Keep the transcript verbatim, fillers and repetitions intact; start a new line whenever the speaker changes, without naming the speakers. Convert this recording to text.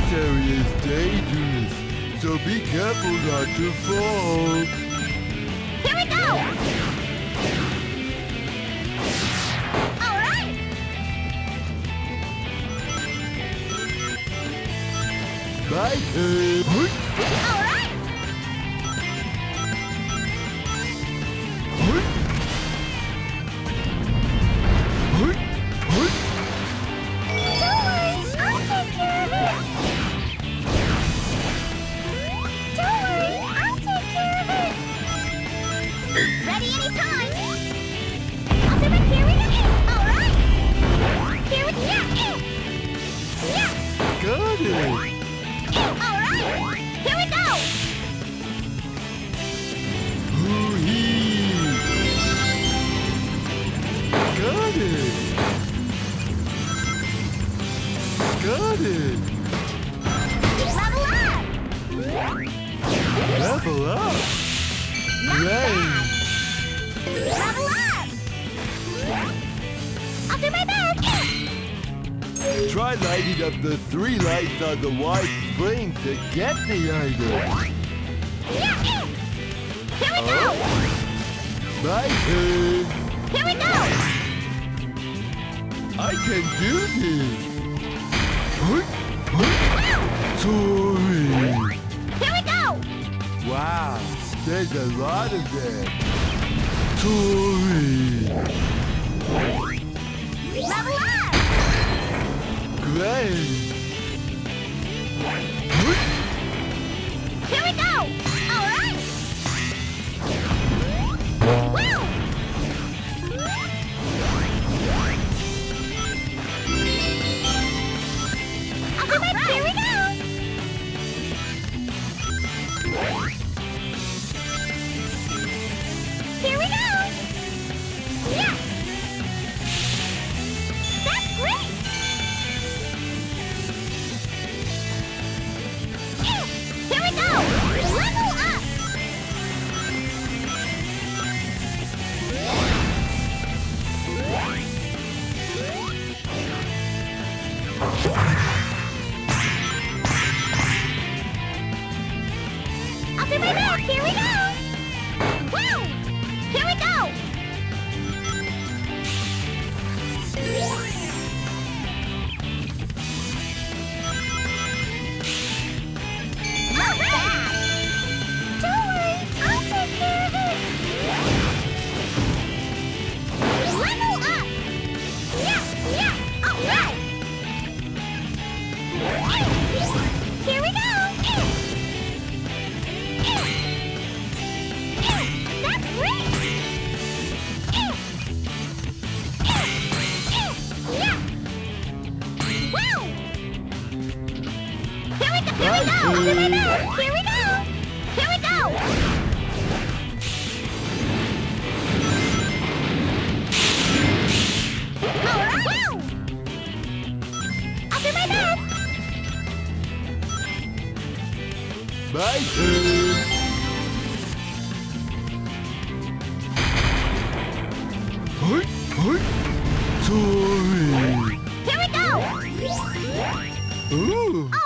This area is dangerous, so be careful not to fall.
Here we go! All right!
My turn.
All right! Ready anytime! Ultimate, here we go! Alright! Here we go! Yeah! Yeah!
Got it!
Alright! Here we go!
Hoo-hee! Got it! Got it!
Level up!
Level up!
Not
Great!
bad! Level up! I'll do my best!
Try lighting up the three lights on the wide spring to get the item.
Yeah! Here we go!
My turn.
Here we go!
I can do this.
Wow!
Sorry.
Here we go!
Wow, there's a lot of them. Sorry.
Level up!
Great.
Here we go! Alright! Wow! I'll do my best! Here we go! Here we go! Yeah! That's great! Here we go! Level up! I'll do my best! Here we go! Woo! Here we go! Not bad! Don't worry, I'll take care of it! Level up! Yeah, yeah, alright! Here we go! That's great! Yeah! Wow! Here we go! Here we go! I'll do my best! Here we go! Here we go! Alright! Wow! I'll do my best!
My turn. Hoi, hoi. Sorry.
Here we go!
Ooh.